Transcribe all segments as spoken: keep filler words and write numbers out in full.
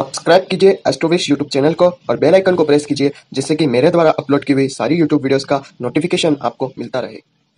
Subscribe कीजिए Astrowish YouTube channel को और बेल आइकन को प्रेस कीजिए जिससे कि मेरे द्वारा अपलोड की हुई सारी यूट्यूब वीडियोस का नोटिफिकेशन आपको मिलता रहे।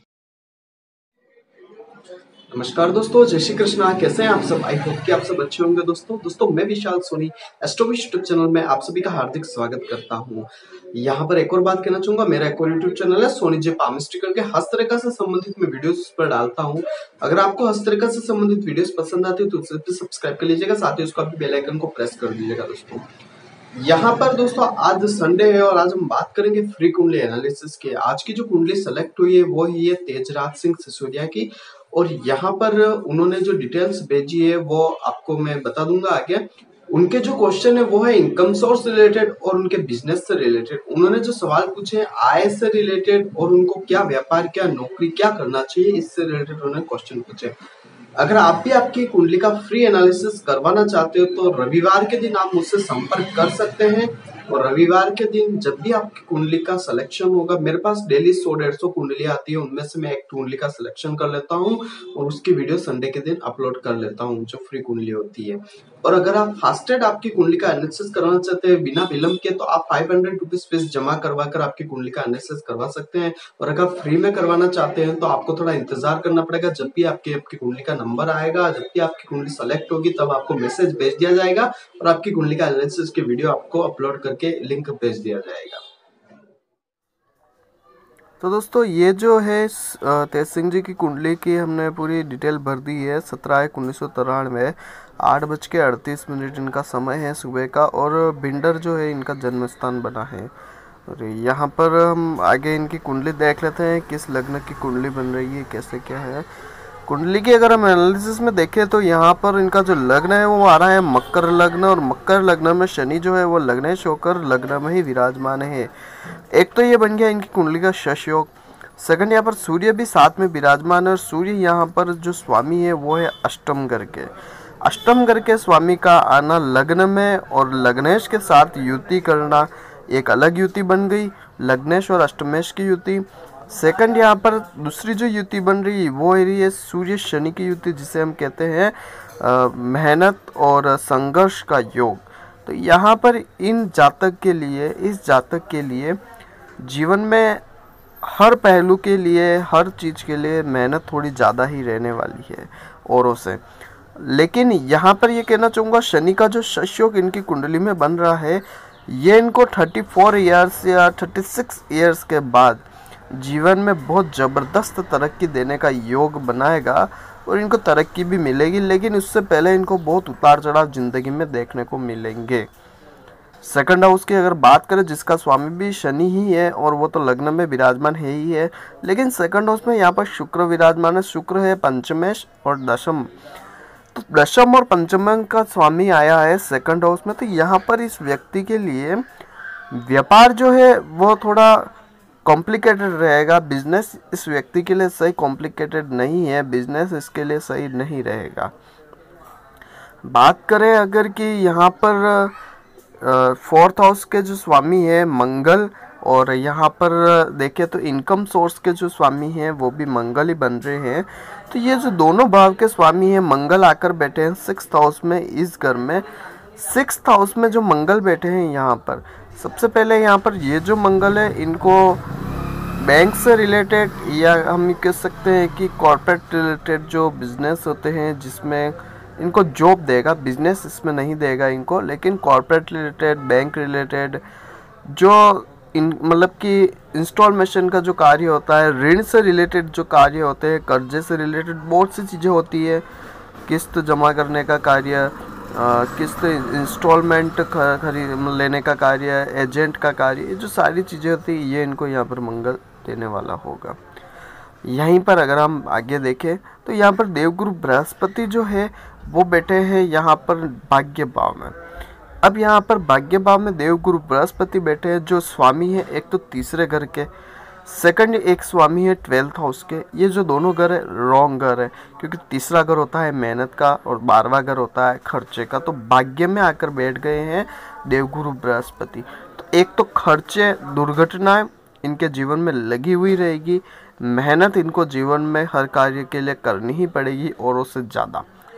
नमस्कार दोस्तों, जय श्री कृष्णा। कैसे हैं आप सब? आई होप कि आप सब अच्छे होंगे। दोस्तों दोस्तों मैं विशाल सोनी एस्ट्रोविश यूट्यूब चैनल में आप सभी का हार्दिक स्वागत करता हूं। यहां पर एक और बात कहना चाहूंगा, मेरा एक और यूट्यूब चैनल है सोनी जे पामिस्ट्री करके, हस्तरेखा से संबंधित मैं वीडियोस उस पर डालता हूं। अगर आपको हस्तरेखा से संबंधित वीडियोस पसंद आती है तो उसे भी सब्सक्राइब कर लीजिएगा, साथ ही उसका भी बेल आइकन को प्रेस कर दीजिएगा। दोस्तों यहाँ पर दोस्तों आज संडे है और आज हम बात करेंगे फ्री कुंडली एनालिसिस की। आज की जो कुंडली सेलेक्ट हुई है वो ही है तेजराज सिंह सिसोदिया की, और यहाँ पर उन्होंने जो डिटेल्स भेजी है वो आपको मैं बता दूंगा आगे। उनके जो क्वेश्चन है वो है इनकम सोर्स रिलेटेड और उनके बिजनेस से रिलेटेड। उन्होंने जो सवाल पूछे हैं आय से रिलेटेड और उनको क्या व्यापार, क्या नौकरी, क्या करना चाहिए, इससे रिलेटेड उन्होंने क्वेश्चन पूछे। अगर आप भी आपकी कुंडली का फ्री एनालिसिस करवाना चाहते हो तो रविवार के दिन आप मुझसे संपर्क कर सकते हैं। और रविवार के दिन जब भी आपकी कुंडली का सिलेक्शन होगा, मेरे पास डेली सौ डेढ़ सौ कुंडली आती है, उनमें से मैं एक कुंडली का सिलेक्शन कर लेता हूं और उसकी वीडियो संडे के दिन अपलोड कर लेता हूं जो फ्री कुंडली होती है। और अगर आप फास्टेड आपकी कुंडली का एनालिसिस करवाना चाहते हैं बिना विलंब के, तो आप फाइव हंड्रेड रुपीज फीस जमा करवा कर आपकी कुंडली का एनालिसिस करवा सकते हैं। और अगर फ्री में करवाना चाहते हैं तो आपको थोड़ा इंतजार करना पड़ेगा। जब भी आपकी आपकी कुंडली का नंबर आएगा, जब भी आपकी कुंडली सेलेक्ट होगी, तब आपको मैसेज भेज दिया जाएगा और आपकी कुंडली का एनालिसिस की वीडियो आपको अपलोड करके लिंक भेज दिया जाएगा। तो दोस्तों ये जो है तेज सिंह जी की कुंडली की हमने पूरी डिटेल भर दी है। सत्रह एक उन्नीस सौ तिरानवे आठ बज के अड़तीस मिनट इनका समय है सुबह का, और भिंडर जो है इनका जन्म स्थान बना है। और यहाँ पर हम आगे इनकी कुंडली देख लेते हैं, किस लग्न की कुंडली बन रही है, कैसे क्या है कुंडली की। अगर हम एनालिसिस में देखें तो यहाँ पर इनका जो लग्न है वो आ रहा है मकर लग्न, और मकर लग्न में शनि जो है वो लग्नेश होकर लग्न में ही विराजमान है। एक तो ये बन गया इनकी कुंडली का शश योग। सेकंड, यहाँ पर सूर्य भी साथ में विराजमान है, और सूर्य यहाँ पर जो स्वामी है वो है अष्टम घर के। अष्टम घर के स्वामी का आना लग्न में और लग्नेश के साथ युति करना एक अलग युति बन गई, लग्नेश और अष्टमेश की युति। सेकंड, यहाँ पर दूसरी जो युति बन रही है वो है रही है सूर्य शनि की युति, जिसे हम कहते हैं मेहनत और संघर्ष का योग। तो यहाँ पर इन जातक के लिए, इस जातक के लिए जीवन में हर पहलू के लिए, हर चीज़ के लिए मेहनत थोड़ी ज़्यादा ही रहने वाली है औरों से। लेकिन यहाँ पर ये कहना चाहूँगा, शनि का जो शश योग इनकी कुंडली में बन रहा है, ये इनको चौंतीस इयर्स या छत्तीस इयर्स के बाद जीवन में बहुत ज़बरदस्त तरक्की देने का योग बनाएगा और इनको तरक्की भी मिलेगी। लेकिन उससे पहले इनको बहुत उतार चढ़ाव ज़िंदगी में देखने को मिलेंगे। सेकंड हाउस की अगर बात करें, जिसका स्वामी भी शनि ही है और वो तो लग्न में विराजमान है ही है, लेकिन सेकंड हाउस में यहाँ पर शुक्र विराजमान है। शुक्र है पंचमेश और दशम, तो दशम और पंचम का स्वामी आया है सेकंड हाउस में। तो यहाँ पर इस व्यक्ति के लिए व्यापार जो है वो थोड़ा कॉम्प्लिकेटेड रहेगा। बिजनेस इस व्यक्ति के लिए सही कॉम्प्लिकेटेड नहीं है, बिजनेस इसके लिए सही नहीं रहेगा। बात करें अगर कि यहाँ पर फोर्थ हाउस के जो स्वामी है मंगल, और यहाँ पर देखें तो इनकम सोर्स के जो स्वामी हैं वो भी मंगल ही बन रहे हैं। तो ये जो दोनों भाव के स्वामी हैं, मंगल आकर बैठे हैं सिक्स हाउस में इस घर में। सिक्स हाउस में जो मंगल बैठे हैं यहाँ पर, सबसे पहले यहाँ पर ये जो मंगल है इनको बैंक से रिलेटेड, या हम कह सकते हैं कि कॉर्पोरेट रिलेटेड जो बिजनेस होते हैं जिसमें इनको जॉब देगा, बिजनेस इसमें नहीं देगा इनको, लेकिन कॉर्पोरेट रिलेटेड, बैंक रिलेटेड जो इन मतलब कि इंस्टॉलमेशन का जो कार्य होता है, ऋण से रिलेटेड जो कार्य होते हैं, कर्जे से रिलेटेड बहुत सी चीज़ें होती है, किस्त जमा करने का कार्य, किस्त इंस्टॉलमेंट खरीद लेने का कार्य, एजेंट का कार्य, ये जो सारी चीज़ें होती है ये इनको यहाँ पर मंगल देने वाला होगा। यहीं पर अगर हम आगे देखें तो यहाँ पर देवगुरु बृहस्पति जो है वो बैठे हैं यहाँ पर भाग्य भाव में। अब यहाँ पर भाग्य भाव में देवगुरु बृहस्पति बैठे हैं, जो स्वामी है एक तो तीसरे घर के, सेकंड एक स्वामी है ट्वेल्थ हाउस के। ये जो दोनों घर है रॉन्ग घर है, क्योंकि तीसरा घर होता है मेहनत का और बारहवां घर होता है खर्चे का। तो भाग्य में आकर बैठ गए हैं देवगुरु बृहस्पति। तो एक तो खर्चे, दुर्घटनाएं इनके जीवन में लगी हुई रहेगी, मेहनत इनको जीवन में हर कार्य के लिए करनी ही पड़ेगी औरों से ज़्यादा।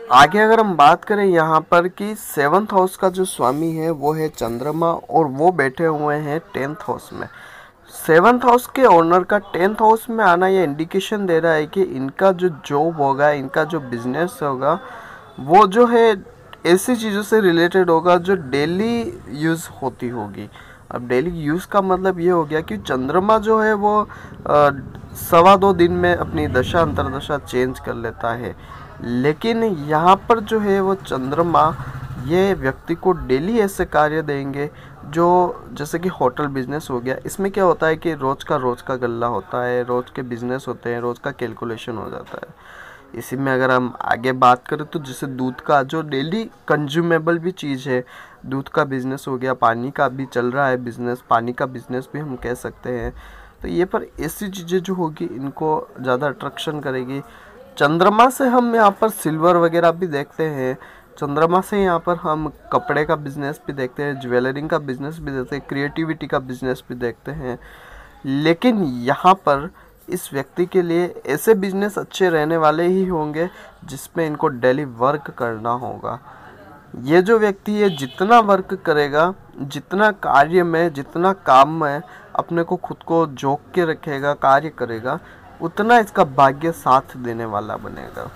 आगे अगर हम बात करें यहाँ पर कि सेवन्थ हाउस का जो स्वामी है वो है चंद्रमा और वो बैठे हुए हैं टेंथ हाउस में। सेवन्थ हाउस के ओनर का टेंथ हाउस में आना ये इंडिकेशन दे रहा है कि इनका जो जॉब होगा, इनका जो बिजनेस होगा, वो जो है ऐसी चीज़ों से रिलेटेड होगा जो डेली यूज़ होती होगी। अब डेली यूज़ का मतलब ये हो गया कि चंद्रमा जो है वो आ, सवा दो दिन में अपनी दशा अंतरदशा चेंज कर लेता है, लेकिन यहाँ पर जो है वो चंद्रमा ये व्यक्ति को डेली ऐसे कार्य देंगे जो जैसे कि होटल बिजनेस हो गया। इसमें क्या होता है कि रोज़ का रोज़ का गल्ला होता है, रोज़ के बिजनेस होते हैं, रोज़ का कैलकुलेशन हो जाता है। इसी में अगर हम आगे बात करें तो जैसे दूध का जो डेली कंज्यूमेबल भी चीज़ है, दूध का बिजनेस हो गया, पानी का भी चल रहा है बिजनेस, पानी का बिजनेस भी हम कह सकते हैं। तो ये पर ऐसी चीज़ें जो होगी इनको ज़्यादा अट्रैक्शन करेगी। चंद्रमा से हम यहाँ पर सिल्वर वगैरह भी देखते हैं, चंद्रमा से यहाँ पर हम कपड़े का बिजनेस भी देखते हैं, ज्वेलरी का बिजनेस भी देखते हैं, क्रिएटिविटी का बिजनेस भी देखते हैं। लेकिन यहाँ पर इस व्यक्ति के लिए ऐसे बिजनेस अच्छे रहने वाले ही होंगे जिसमें इनको डेली वर्क करना होगा। ये जो व्यक्ति है जितना वर्क करेगा, जितना कार्य में, जितना काम में अपने को खुद को जोक के रखेगा, कार्य करेगा, उतना इसका भाग्य साथ देने वाला बनेगा।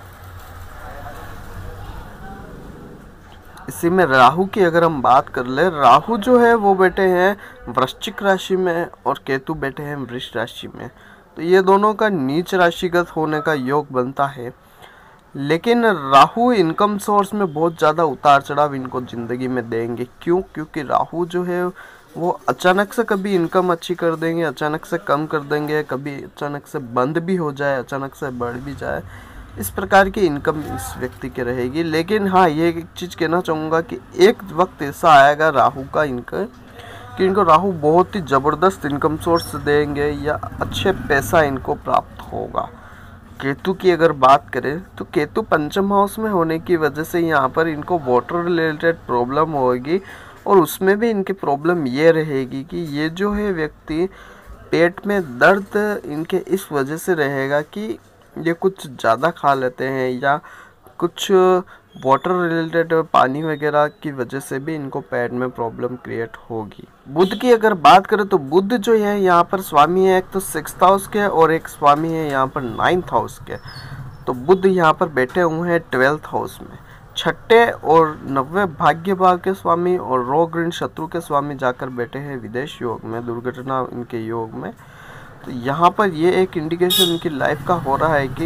इसी में राहु की अगर हम बात कर ले, राहु जो है वो बैठे हैं वृश्चिक राशि में और केतु बैठे हैं वृष राशि में। तो ये दोनों का नीच राशिगत होने का योग बनता है। लेकिन राहु इनकम सोर्स में बहुत ज़्यादा उतार चढ़ाव इनको ज़िंदगी में देंगे। क्यों? क्योंकि राहु जो है वो अचानक से कभी इनकम अच्छी कर देंगे, अचानक से कम कर देंगे, कभी अचानक से बंद भी हो जाए, अचानक से बढ़ भी जाए। इस प्रकार की इनकम इस व्यक्ति की रहेगी। लेकिन हाँ, ये एक चीज़ कहना चाहूँगा कि एक वक्त ऐसा आएगा राहु का इनका कि इनको राहु बहुत ही ज़बरदस्त इनकम सोर्स देंगे या अच्छे पैसा इनको प्राप्त होगा। केतु की अगर बात करें तो केतु पंचम हाउस में होने की वजह से यहाँ पर इनको वाटर रिलेटेड प्रॉब्लम होगी और उसमें भी इनकी प्रॉब्लम ये रहेगी कि ये जो है व्यक्ति पेट में दर्द इनके इस वजह से रहेगा कि ये कुछ ज़्यादा खा लेते हैं या कुछ वाटर रिलेटेड पानी वगैरह की वजह से भी इनको पेट में प्रॉब्लम क्रिएट होगी। बुध की अगर बात करें तो बुध जो है यहाँ पर स्वामी है, एक तो सिक्स्थ हाउस के और एक स्वामी है यहाँ पर नाइन्थ हाउस के। तो बुध यहाँ पर बैठे हुए हैं ट्वेल्थ हाउस में, छठे और नब्बे भाग्य भाव के स्वामी और रोग ऋण शत्रु के स्वामी जाकर बैठे हैं विदेश योग में, दुर्घटना इनके योग में। तो यहाँ पर ये एक इंडिकेशन इनकी लाइफ का हो रहा है कि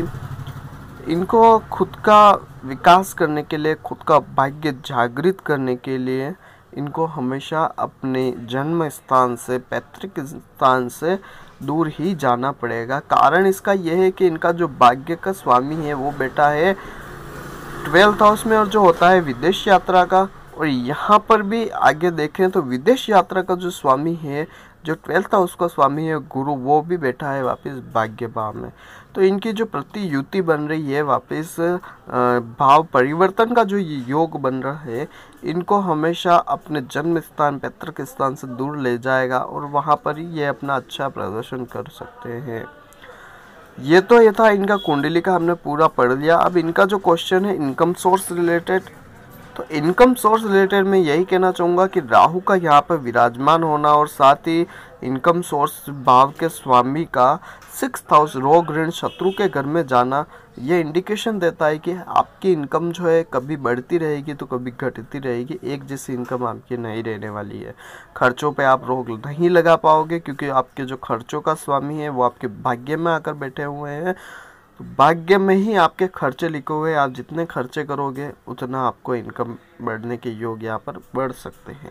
इनको खुद का विकास करने के लिए, खुद का भाग्य जागृत करने के लिए इनको हमेशा अपने जन्म स्थान से, पैतृक स्थान से दूर ही जाना पड़ेगा। कारण इसका यह है कि इनका जो भाग्य का स्वामी है वो बैठा है ट्वेल्थ हाउस में और जो होता है विदेश यात्रा का। और यहाँ पर भी आगे देखें तो विदेश यात्रा का जो स्वामी है, जो ट्वेल्थ हाउस का स्वामी है गुरु, वो भी बैठा है वापस भाग्य भाव में। तो इनकी जो प्रति युति बन रही है, वापस भाव परिवर्तन का जो ये योग बन रहा है, इनको हमेशा अपने जन्म स्थान, पैतृक स्थान से दूर ले जाएगा और वहाँ पर ही ये अपना अच्छा प्रदर्शन कर सकते हैं। ये तो ये था इनका कुंडली का, हमने पूरा पढ़ लिया। अब इनका जो क्वेश्चन है इनकम सोर्स रिलेटेड, तो इनकम सोर्स रिलेटेड मैं यही कहना चाहूँगा कि राहु का यहाँ पर विराजमान होना और साथ ही इनकम सोर्स भाव के स्वामी का सिक्स्थ हाउस रोग ऋण शत्रु के घर में जाना, ये इंडिकेशन देता है कि आपकी इनकम जो है कभी बढ़ती रहेगी तो कभी घटती रहेगी। एक जैसी इनकम आपकी नहीं रहने वाली है। खर्चों पे आप रोक नहीं लगा पाओगे क्योंकि आपके जो खर्चों का स्वामी है वो आपके भाग्य में आकर बैठे हुए हैं। तो भाग्य में ही आपके खर्चे लिखे हुए, आप जितने खर्चे करोगे उतना आपको इनकम बढ़ने के योग यहाँ पर बढ़ सकते हैं।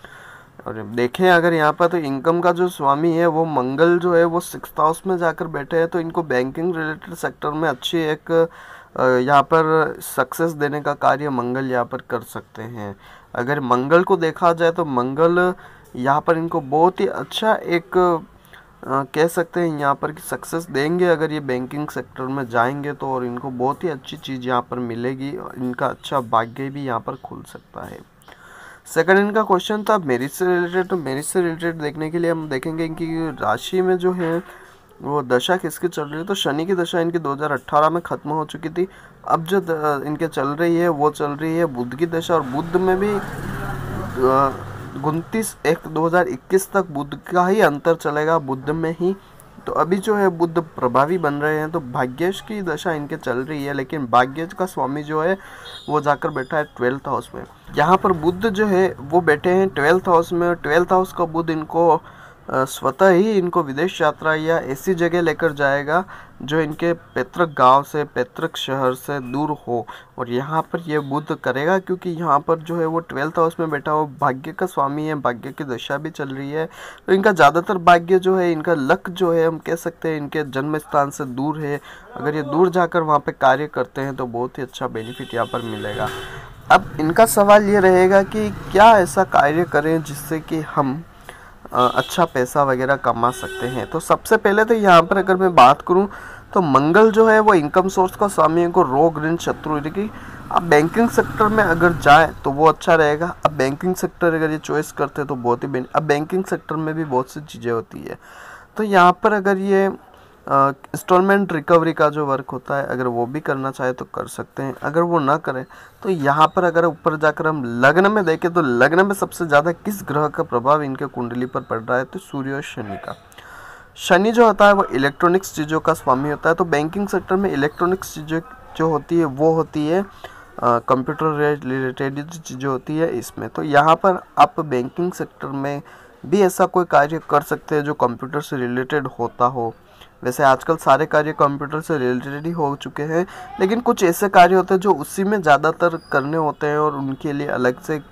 और देखें अगर यहाँ पर तो इनकम का जो स्वामी है वो मंगल जो है वो सिक्स्थ हाउस में जाकर बैठे हैं, तो इनको बैंकिंग रिलेटेड सेक्टर में अच्छी एक यहाँ पर सक्सेस देने का कार्य मंगल यहाँ पर कर सकते हैं। अगर मंगल को देखा जाए तो मंगल यहाँ पर इनको बहुत ही अच्छा एक आ, कह सकते हैं यहाँ पर कि सक्सेस देंगे अगर ये बैंकिंग सेक्टर में जाएंगे तो, और इनको बहुत ही अच्छी चीज़ यहाँ पर मिलेगी और इनका अच्छा भाग्य भी यहाँ पर खुल सकता है। सेकंड इनका क्वेश्चन था मैरिज से रिलेटेड। तो मैरिज से रिलेटेड देखने के लिए हम देखेंगे इनकी राशि में जो है वो दशा किसकी चल रही है, तो शनि की दशा इनकी दो हज़ार अठारह में खत्म हो चुकी थी। अब जो इनके चल रही है वो चल रही है बुध की दशा, और बुध में भी उनतीस एक दो हज़ार इक्कीस तक बुध का ही अंतर चलेगा, बुध में ही। तो अभी जो है बुध प्रभावी बन रहे हैं, तो भाग्येश की दशा इनके चल रही है, लेकिन भाग्येश का स्वामी जो है वो जाकर बैठा है ट्वेल्थ हाउस में। यहाँ पर बुध जो है वो बैठे हैं ट्वेल्थ हाउस में, ट्वेल्थ हाउस का बुध इनको स्वतः ही इनको विदेश यात्रा या ऐसी जगह लेकर जाएगा जो इनके पैतृक गांव से, पैतृक शहर से दूर हो। और यहाँ पर ये बुध करेगा क्योंकि यहाँ पर जो है वो ट्वेल्थ हाउस में बैठा हो, भाग्य का स्वामी है, भाग्य की दशा भी चल रही है। तो इनका ज़्यादातर भाग्य जो है, इनका लक जो है, हम कह सकते हैं इनके जन्म स्थान से दूर है। अगर ये दूर जाकर वहाँ पर कार्य करते हैं तो बहुत ही अच्छा बेनिफिट यहाँ पर मिलेगा। अब इनका सवाल ये रहेगा कि क्या ऐसा कार्य करें जिससे कि हम अच्छा पैसा वगैरह कमा सकते हैं। तो सबसे पहले तो यहाँ पर अगर मैं बात करूँ तो मंगल जो है वो इनकम सोर्स का स्वामी को रोग ऋण शत्रु की। अब बैंकिंग सेक्टर में अगर जाए तो वो अच्छा रहेगा। अब बैंकिंग सेक्टर अगर ये चॉइस करते हैं तो बहुत ही, अब बैंकिंग सेक्टर में भी बहुत सी चीज़ें होती है। तो यहाँ पर अगर ये इंस्टॉलमेंट रिकवरी का जो वर्क होता है, अगर वो भी करना चाहे तो कर सकते हैं। अगर वो ना करें तो यहाँ पर अगर ऊपर जाकर हम लग्न में देखें तो लग्न में सबसे ज़्यादा किस ग्रह का प्रभाव इनके कुंडली पर पड़ रहा है, तो सूर्य और शनि का। शनि जो होता है वो इलेक्ट्रॉनिक्स चीज़ों का स्वामी होता है। तो बैंकिंग सेक्टर में इलेक्ट्रॉनिक्स चीज़ें जो होती है वो होती है कंप्यूटर रिलेटेड चीज़ें होती है इसमें। तो यहाँ पर आप बैंकिंग सेक्टर में भी ऐसा कोई कार्य कर सकते हैं जो कंप्यूटर से रिलेटेड होता हो। वैसे आजकल सारे कार्य कंप्यूटर से रिलेटेड ही हो चुके हैं, लेकिन कुछ ऐसे कार्य होते हैं जो उसी में ज़्यादातर करने होते हैं और उनके लिए अलग से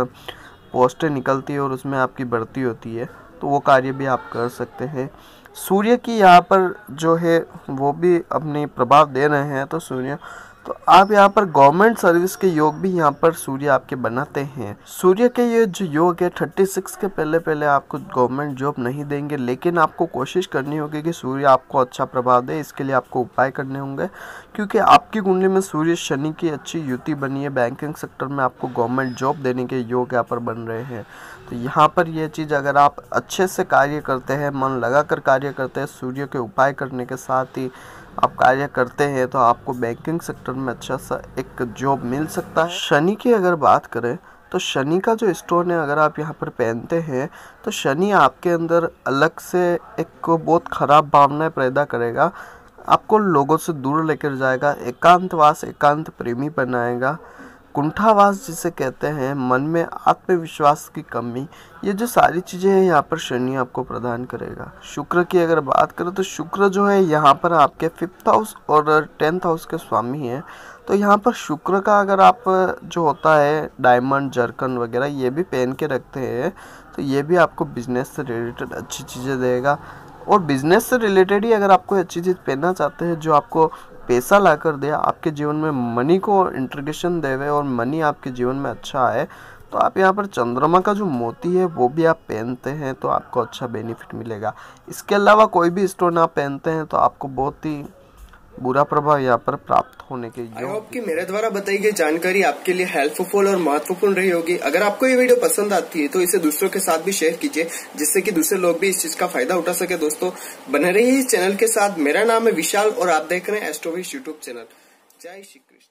पोस्टें निकलती है और उसमें आपकी बढ़ती होती है, तो वो कार्य भी आप कर सकते हैं। सूर्य की यहाँ पर जो है वो भी अपने प्रभाव दे रहे हैं। तो सूर्य, तो आप यहाँ पर गवर्नमेंट सर्विस के योग भी यहाँ पर सूर्य आपके बनाते हैं। सूर्य के ये जो योग है छत्तीस के पहले पहले आपको गवर्नमेंट जॉब नहीं देंगे, लेकिन आपको कोशिश करनी होगी कि सूर्य आपको अच्छा प्रभाव दे। इसके लिए आपको उपाय करने होंगे, क्योंकि आपकी कुंडली में सूर्य शनि की अच्छी युति बनी है। बैंकिंग सेक्टर में आपको गवर्नमेंट जॉब देने के योग यहाँ पर बन रहे हैं। तो यहाँ पर यह चीज़ अगर आप अच्छे से कार्य करते हैं, मन लगा कर कार्य करते हैं, सूर्य के उपाय करने के साथ ही आप कार्य करते हैं, तो आपको बैंकिंग सेक्टर में अच्छा सा एक जॉब मिल सकता है। शनि की अगर बात करें तो शनि का जो स्टोन है अगर आप यहाँ पर पहनते हैं तो शनि आपके अंदर अलग से एक बहुत ख़राब भावनाएं पैदा करेगा, आपको लोगों से दूर लेकर जाएगा, एकांतवास एकांत प्रेमी बनाएगा, कुंठावास जिसे कहते हैं, मन में आत्मविश्वास की कमी, ये जो सारी चीज़ें हैं यहाँ पर शनि आपको प्रदान करेगा। शुक्र की अगर बात करें तो शुक्र जो है यहाँ पर आपके फिफ्थ हाउस और टेंथ हाउस के स्वामी हैं। तो यहाँ पर शुक्र का अगर आप जो होता है डायमंड जरकन वगैरह ये भी पहन के रखते हैं तो ये भी आपको बिजनेस से रिलेटेड अच्छी चीज़ें देगा। और बिजनेस से रिलेटेड ही अगर आप कोई अच्छी चीज़ पहनना चाहते हैं जो आपको पैसा ला कर दे, आपके जीवन में मनी को इंट्रीगेशन देवे और मनी आपके जीवन में अच्छा आए, तो आप यहाँ पर चंद्रमा का जो मोती है वो भी आप पहनते हैं तो आपको अच्छा बेनिफिट मिलेगा। इसके अलावा कोई भी स्टोन आप पहनते हैं तो आपको बहुत ही बुरा प्रभाव यहाँ पर प्राप्त होने के आई होप कि मेरे द्वारा बताई गई जानकारी आपके लिए हेल्पफुल और महत्वपूर्ण रही होगी। अगर आपको ये वीडियो पसंद आती है तो इसे दूसरों के साथ भी शेयर कीजिए, जिससे कि दूसरे लोग भी इस चीज का फायदा उठा सके। दोस्तों बने रहिए इस चैनल के साथ। मेरा नाम है विशाल और आप देख रहे हैं एस्ट्रोविश यूट्यूब चैनल। जय श्री कृष्ण।